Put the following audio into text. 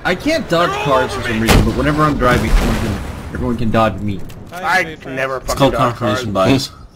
I can't dodge cars for some reason, but whenever I'm driving, everyone can dodge me. I can never It's fucking called dodge confirmation cars. bias.